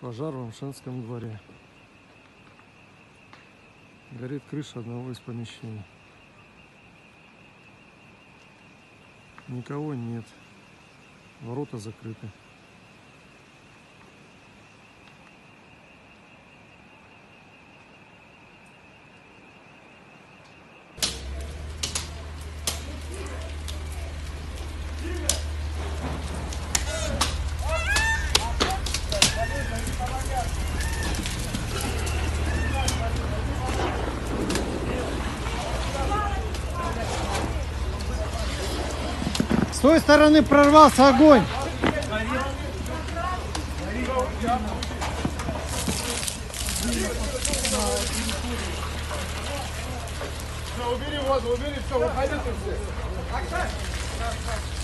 Пожар в Амшанском дворе. Горит крыша одного из помещений. Никого нет. Ворота закрыты. С той стороны прорвался огонь. Убери воду, убери все, выходите все.